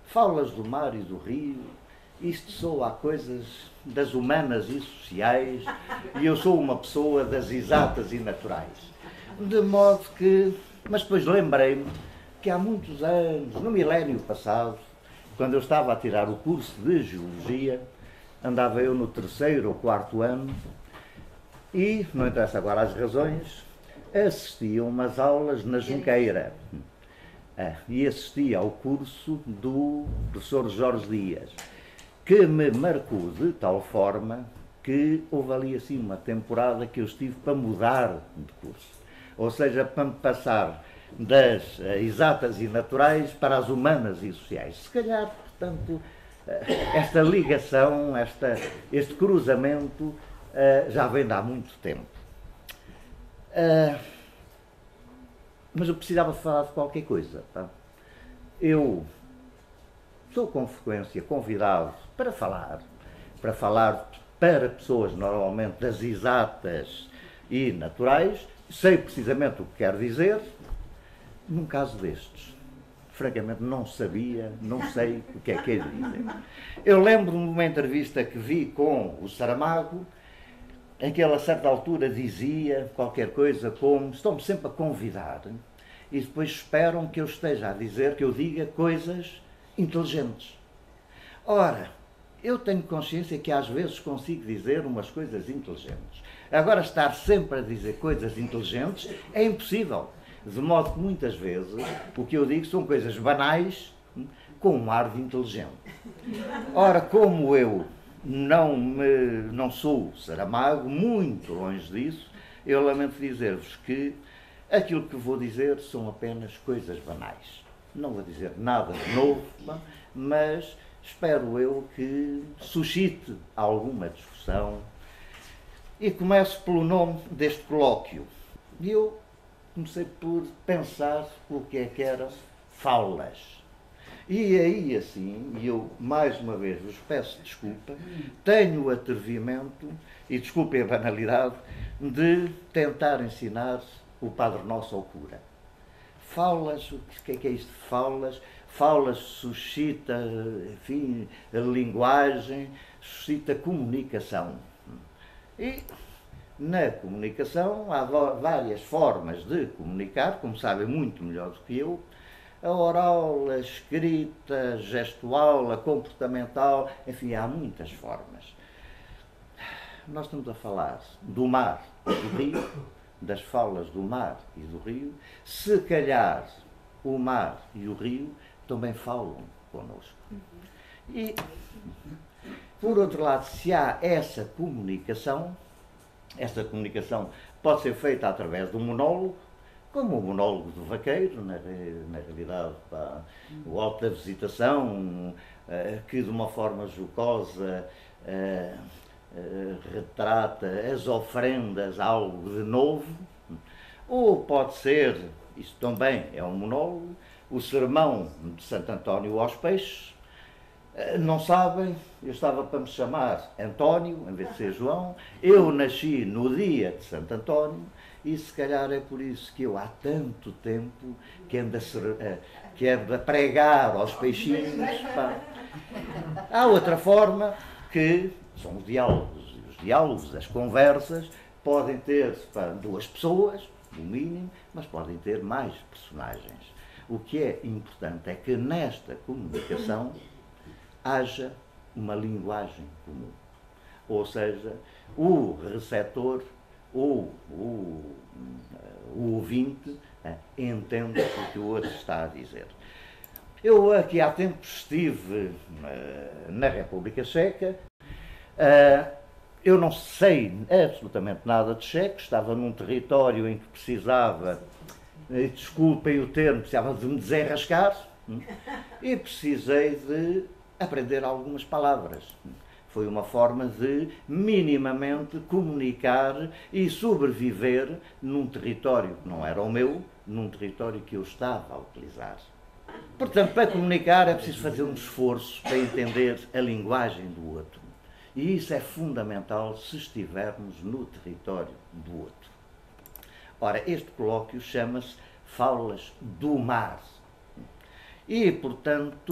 Faulas do mar e do rio, isto soa a coisas das humanas e sociais, e eu sou uma pessoa das exatas e naturais. De modo que... Mas depois lembrei-me que há muitos anos, no milénio passado, quando eu estava a tirar o curso de Geologia, andava eu no 3º ou 4º ano, e, não interessa agora as razões, assisti a umas aulas na Junqueira. E assisti ao curso do professor Jorge Dias, que me marcou de tal forma que houve ali assim uma temporada que eu estive para mudar de curso. Ou seja, para me passar das exatas e naturais para as humanas e sociais. Se calhar, portanto, esta ligação, este cruzamento já vem de há muito tempo. Mas eu precisava falar de qualquer coisa. Tá? Eu sou com frequência convidado para falar para pessoas normalmente das exatas e naturais. Sei precisamente o que quero dizer. Num caso destes, francamente não sabia, não sei o que é que é de dizer. Eu lembro-me de uma entrevista que vi com o Saramago, em que ele a certa altura dizia qualquer coisa como: estão-me sempre a convidar e depois esperam que eu esteja a dizer, que eu diga coisas inteligentes. Ora, eu tenho consciência que às vezes consigo dizer umas coisas inteligentes. Agora, estar sempre a dizer coisas inteligentes é impossível. De modo que muitas vezes o que eu digo são coisas banais com um ar de inteligente. Ora, como eu não sou Saramago, muito longe disso, eu lamento dizer-vos que aquilo que vou dizer são apenas coisas banais. Não vou dizer nada de novo, mas espero eu que suscite alguma discussão. E começo pelo nome deste colóquio. E eu comecei por pensar o que é que eram faulas. E aí, assim, e eu mais uma vez vos peço desculpa, tenho o atrevimento, e desculpem a banalidade, de tentar ensinar o Padre Nosso ao cura. Faulas, o que é isto de faulas? Faulas suscita, enfim, a linguagem, suscita comunicação. E na comunicação há várias formas de comunicar, como sabem muito melhor do que eu: a oral, a escrita, a gestual, a comportamental, enfim, há muitas formas. Nós estamos a falar do mar e do rio, das faulas do mar e do rio. Se calhar o mar e o rio também falam connosco. E, por outro lado, se há essa comunicação pode ser feita através de um monólogo, como o monólogo do vaqueiro, na realidade, o Alto da Visitação, que de uma forma jocosa retrata as ofrendas a algo de novo. Ou pode ser, isso também é um monólogo, o sermão de Santo António aos Peixes. Não sabem, eu estava para me chamar António, em vez de ser João. Eu nasci no dia de Santo António e se calhar é por isso que eu há tanto tempo que ando a pregar aos peixinhos. Pá. Há outra forma, que são os diálogos. E os diálogos, as conversas, podem ter duas pessoas, no mínimo, mas podem ter mais personagens. O que é importante é que nesta comunicação haja uma linguagem comum. Ou seja, o receptor ou o ouvinte entende o que o outro está a dizer. Eu aqui há tempos estive na República Checa. Eu não sei absolutamente nada de checo, estava num território em que precisava, desculpem o termo, precisava de me desenrascar e precisei de aprender algumas palavras. Foi uma forma de minimamente comunicar e sobreviver num território que não era o meu, num território que eu estava a utilizar. Portanto, para comunicar é preciso fazer um esforço para entender a linguagem do outro. E isso é fundamental se estivermos no território do outro. Ora, este colóquio chama-se Faulas do Mar. E, portanto,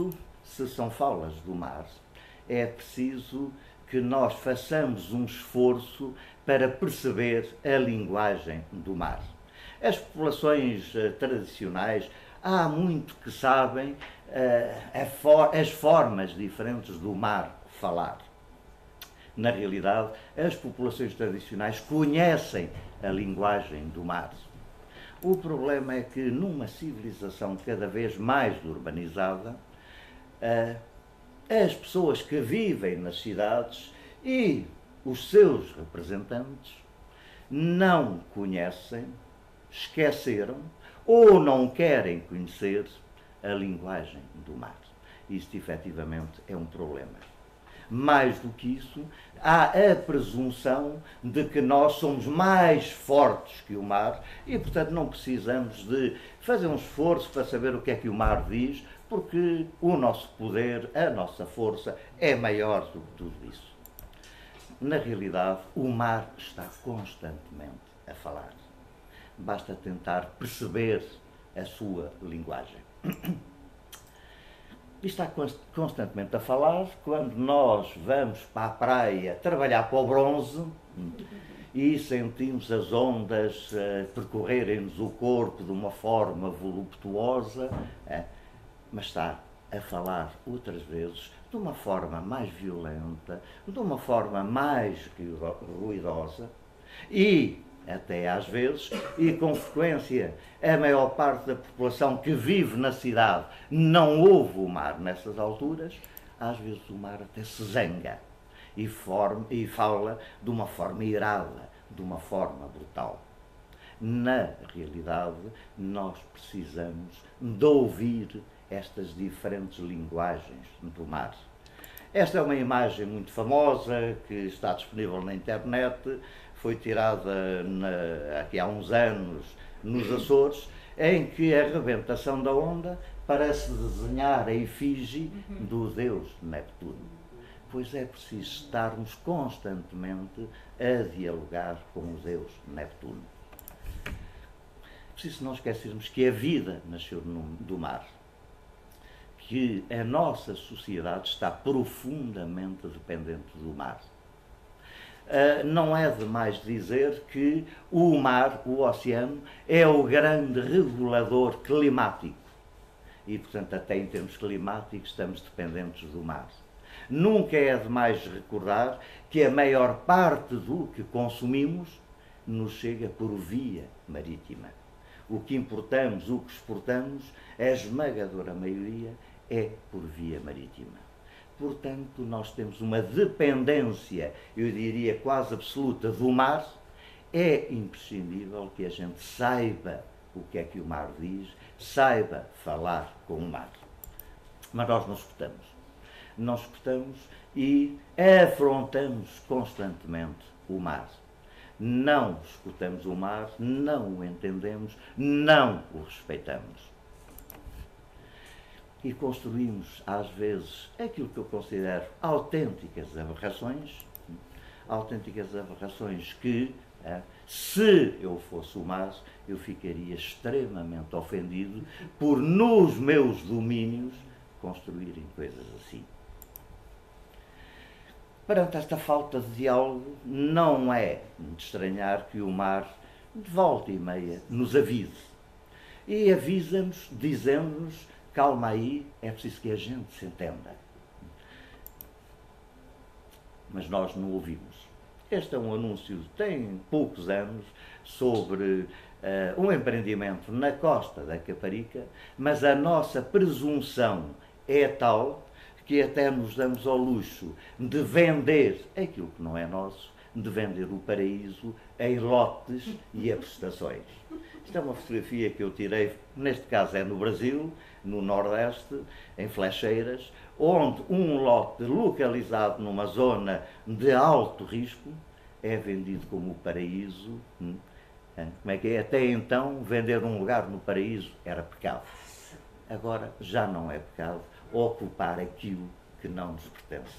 se são falas do mar, é preciso que nós façamos um esforço para perceber a linguagem do mar. As populações tradicionais há muito que sabem as formas diferentes do mar falar. Na realidade, as populações tradicionais conhecem a linguagem do mar. O problema é que numa civilização cada vez mais urbanizada, as pessoas que vivem nas cidades e os seus representantes não conhecem, esqueceram ou não querem conhecer a linguagem do mar. Isto efetivamente é um problema. Mais do que isso, há a presunção de que nós somos mais fortes que o mar e, portanto, não precisamos de fazer um esforço para saber o que é que o mar diz, porque o nosso poder, a nossa força é maior do que tudo isso. Na realidade, o mar está constantemente a falar. Basta tentar perceber a sua linguagem. E está constantemente a falar quando nós vamos para a praia trabalhar para o bronze e sentimos as ondas percorrerem-nos o corpo de uma forma voluptuosa, mas está a falar outras vezes de uma forma mais violenta, de uma forma mais ruidosa e até às vezes, e com frequência, a maior parte da população que vive na cidade não ouve o mar nessas alturas, às vezes o mar até se zanga e fala de uma forma irada, de uma forma brutal. Na realidade, nós precisamos de ouvir estas diferentes linguagens do mar. Esta é uma imagem muito famosa que está disponível na internet, foi tirada aqui há uns anos nos Açores, em que a rebentação da onda parece desenhar a efígie do deus Neptuno. Pois é preciso estarmos constantemente a dialogar com o deus Neptuno. É preciso não esquecermos que a vida nasceu do mar, que a nossa sociedade está profundamente dependente do mar. Não é demais dizer que o mar, o oceano, é o grande regulador climático. E, portanto, até em termos climáticos, estamos dependentes do mar. Nunca é demais recordar que a maior parte do que consumimos nos chega por via marítima. O que importamos, o que exportamos, a esmagadora maioria é por via marítima. Portanto, nós temos uma dependência, eu diria quase absoluta, do mar. É imprescindível que a gente saiba o que é que o mar diz, saiba falar com o mar. Mas nós não escutamos. Não escutamos e afrontamos constantemente o mar. Não escutamos o mar, não o entendemos, não o respeitamos. E construímos, às vezes, aquilo que eu considero autênticas aberrações que, se eu fosse o mar, eu ficaria extremamente ofendido por, nos meus domínios, construírem coisas assim. Perante esta falta de diálogo, não é de estranhar que o mar, de volta e meia, nos avise. E avisa-nos, dizendo-nos: calma aí, é preciso que a gente se entenda. Mas nós não ouvimos. Este é um anúncio que tem poucos anos sobre um empreendimento na costa da Caparica, mas a nossa presunção é tal que até nos damos ao luxo de vender aquilo que não é nosso, de vender o paraíso em lotes e a prestações. Isto é uma fotografia que eu tirei, neste caso é no Brasil, no Nordeste, em Flecheiras, onde um lote localizado numa zona de alto risco é vendido como o paraíso. Como é que é? Até então, vender um lugar no paraíso era pecado. Agora já não é pecado ocupar aquilo que não nos pertence.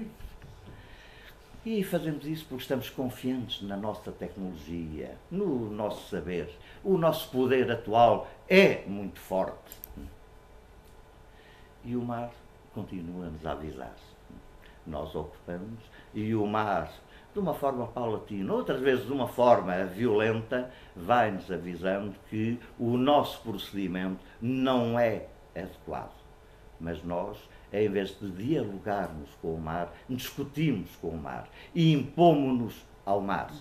E fazemos isso porque estamos confiantes na nossa tecnologia, no nosso saber. O nosso poder atual é muito forte. E o mar continua-nos a avisar. Nós ocupamos e o mar, de uma forma paulatina, outras vezes de uma forma violenta, vai-nos avisando que o nosso procedimento não é adequado. Mas nós, em vez de dialogarmos com o mar, discutimos com o mar e impomos-nos ao mar.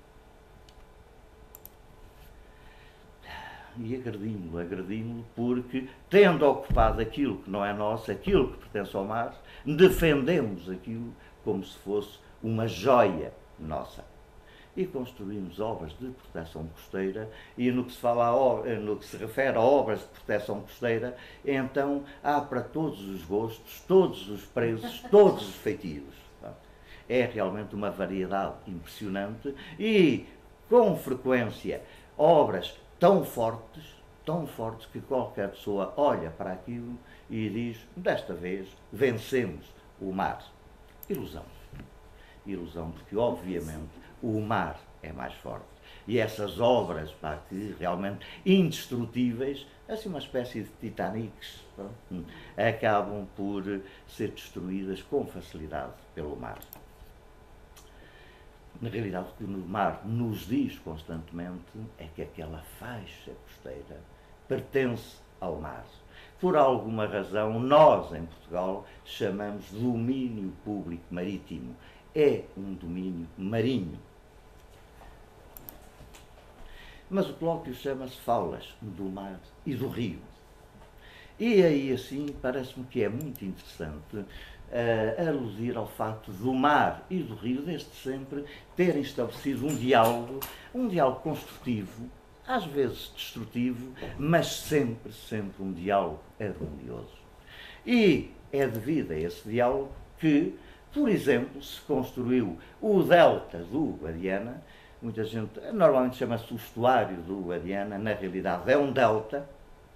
E agredimos-lo porque, tendo ocupado aquilo que não é nosso, aquilo que pertence ao mar, defendemos aquilo como se fosse uma joia nossa. E construímos obras de proteção costeira, e no que se refere a obras de proteção costeira, então há para todos os gostos, todos os preços, todos os feitios. É realmente uma variedade impressionante e, com frequência, obras tão fortes que qualquer pessoa olha para aquilo e diz: desta vez vencemos o mar. Ilusão. Ilusão, porque obviamente o mar é mais forte. E essas obras, que realmente indestrutíveis, assim uma espécie de Titanics, acabam por ser destruídas com facilidade pelo mar. Na realidade, o que o mar nos diz constantemente é que aquela faixa costeira pertence ao mar. Por alguma razão, nós, em Portugal, chamamos domínio público marítimo. É um domínio marinho. Mas o colóquio chama-se Faulas do Mar e do Rio. E aí, assim, parece-me que é muito interessante aludir ao facto do mar e do rio, desde sempre, terem estabelecido um diálogo construtivo, às vezes destrutivo, mas sempre um diálogo harmonioso. E é devido a esse diálogo que, por exemplo, se construiu o delta do Guadiana. Muita gente, normalmente chama-se o estuário do Guadiana, na realidade é um delta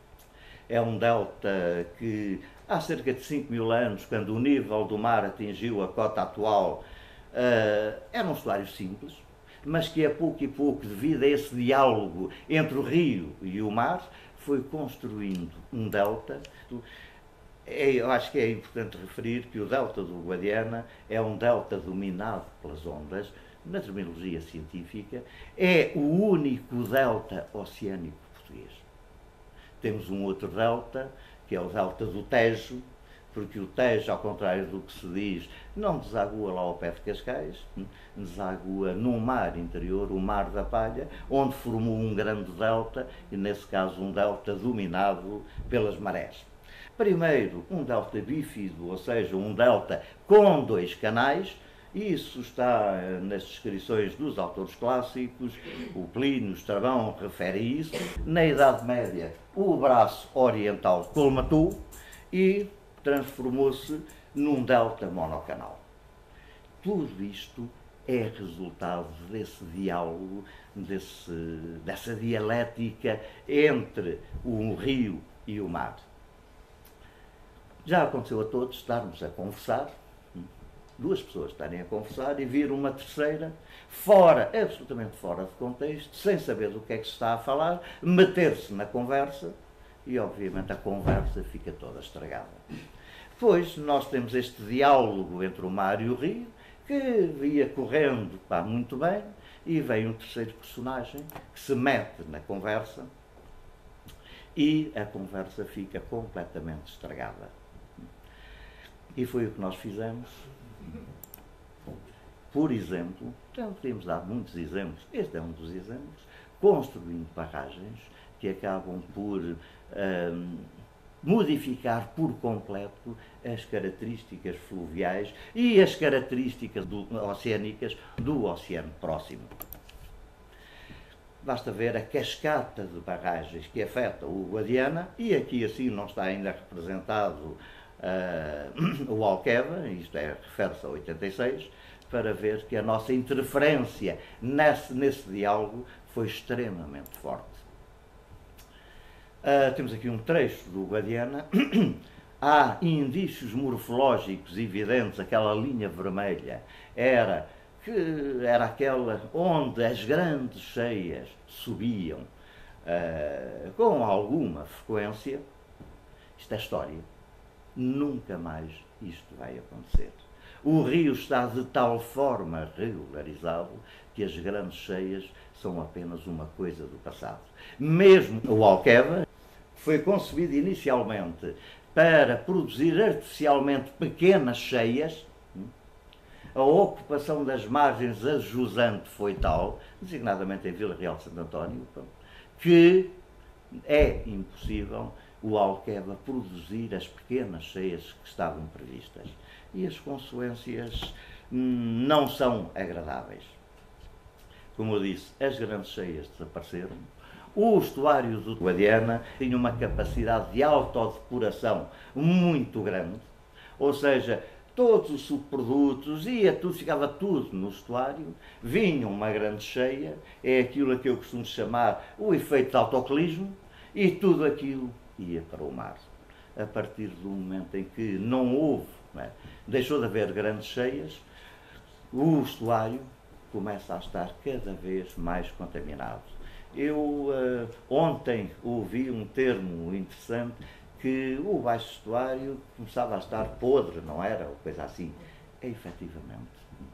que há cerca de 5.000 anos, quando o nível do mar atingiu a cota atual, era um estuário simples, mas que a pouco e pouco, devido a esse diálogo entre o rio e o mar, foi construindo um delta. Eu acho que é importante referir que o delta do Guadiana é um delta dominado pelas ondas. Na terminologia científica, é o único delta oceânico português. Temos um outro delta, que é o delta do Tejo, porque o Tejo, ao contrário do que se diz, não desagua lá ao pé de Cascais, desagua num mar interior, o Mar da Palha, onde formou um grande delta, e nesse caso um delta dominado pelas marés. Primeiro, um delta bífido, ou seja, um delta com 2 canais. Isso está nas descrições dos autores clássicos, o Plínio, o Estrabão refere isso. Na Idade Média, o braço oriental colmatou e transformou-se num delta monocanal. Tudo isto é resultado desse diálogo, dessa dialética entre o rio e o mar. Já aconteceu a todos estarmos a conversar, 2 pessoas estarem a conversar e vir uma terceira, absolutamente fora de contexto, sem saber do que é que se está a falar, meter-se na conversa e, obviamente, a conversa fica toda estragada. Depois, nós temos este diálogo entre o mar e o rio, que ia correndo muito bem, e vem um terceiro personagem que se mete na conversa e a conversa fica completamente estragada. E foi o que nós fizemos. Por exemplo, então podemos dar muitos exemplos, este é um dos exemplos, construindo barragens que acabam por modificar por completo as características fluviais e as características oceânicas do oceano próximo. Basta ver a cascata de barragens que afeta o Guadiana, e aqui assim não está ainda representado o Alqueva, isto é, refere-se a 86, para ver que a nossa interferência nesse diálogo foi extremamente forte. Temos aqui um trecho do Guadiana. Há indícios morfológicos evidentes, aquela linha vermelha era aquela onde as grandes cheias subiam com alguma frequência. Isto é história. nunca mais isto vai acontecer. O rio está de tal forma regularizado que as grandes cheias são apenas uma coisa do passado. Mesmo o Alqueva, que foi concebido inicialmente para produzir artificialmente pequenas cheias, a ocupação das margens a jusante foi tal, designadamente em Vila Real de Santo António, que é impossível o Alqueva produzir as pequenas cheias que estavam previstas. E as consequências não são agradáveis. Como eu disse, as grandes cheias desapareceram. O estuário do Guadiana tinha uma capacidade de autodepuração muito grande, ou seja, todos os subprodutos, ficava tudo no estuário, vinha uma grande cheia, é aquilo que eu costumo chamar o efeito de autoclismo, e tudo aquilo ia para o mar. A partir do momento em que não houve, deixou de haver grandes cheias, o estuário começa a estar cada vez mais contaminado. Eu ontem ouvi um termo interessante, que o baixo estuário começava a estar podre, não era? Ou coisa assim. Efetivamente,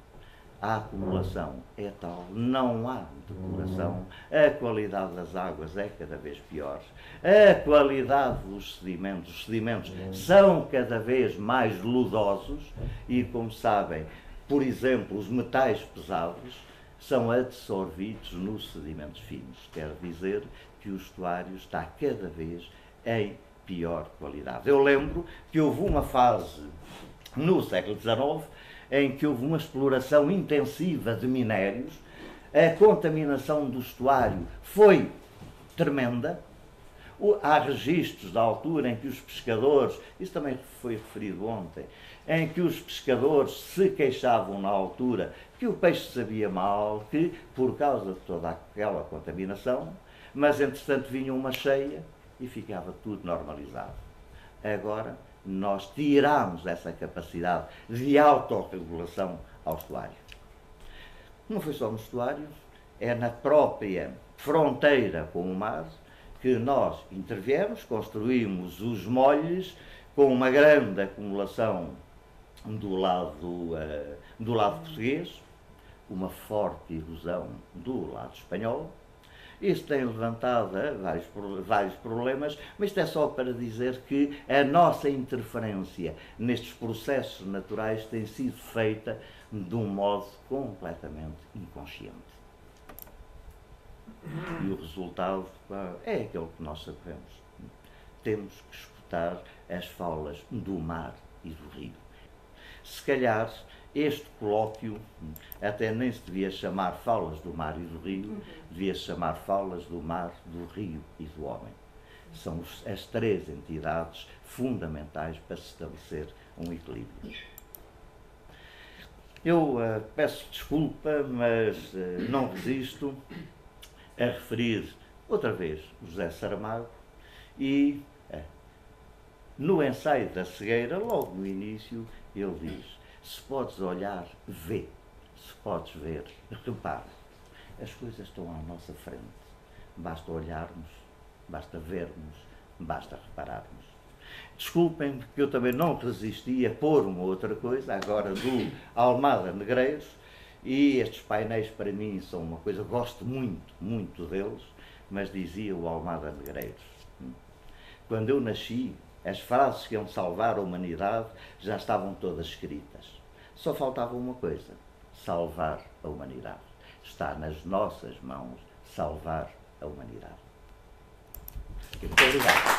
a acumulação é tal, não há depuração, a qualidade das águas é cada vez pior, a qualidade dos sedimentos, os sedimentos são cada vez mais lodosos e, como sabem, por exemplo, os metais pesados são absorvidos nos sedimentos finos. Quer dizer que o estuário está cada vez em pior qualidade. Eu lembro que houve uma fase no século XIX em que houve uma exploração intensiva de minérios, a contaminação do estuário foi tremenda. Há registros da altura em que os pescadores, isso também foi referido ontem, em que os pescadores se queixavam na altura que o peixe sabia mal, que por causa de toda aquela contaminação, mas entretanto vinha uma cheia e ficava tudo normalizado. Agora, nós tiramos essa capacidade de autorregulação ao estuário. Não foi só no estuário, é na própria fronteira com o mar que nós interviemos, construímos os molhes com uma grande acumulação do lado português, uma forte erosão do lado espanhol. Isso tem levantado vários problemas, mas isto é só para dizer que a nossa interferência nestes processos naturais tem sido feita de um modo completamente inconsciente. E o resultado é aquele que nós sabemos. Temos que escutar as falas do mar e do rio. Se calhar este colóquio até nem se devia chamar falas do mar e do rio, devia se chamar falas do mar, do rio e do homem. São as três entidades fundamentais para se estabelecer um equilíbrio. Eu peço desculpa, mas não resisto a referir outra vez José Saramago e no ensaio da cegueira, logo no início, ele diz: se podes olhar, vê. Se podes ver, repara. As coisas estão à nossa frente. Basta olharmos, basta vermos, basta repararmos. Desculpem, porque eu também não resisti a pôr uma outra coisa, agora do Almada Negreiros, e estes painéis para mim são uma coisa, gosto muito, muito deles, mas dizia o Almada Negreiros: quando eu nasci, as frases que iam salvar a humanidade já estavam todas escritas. Só faltava uma coisa: salvar a humanidade. Está nas nossas mãos salvar a humanidade. Muito obrigado.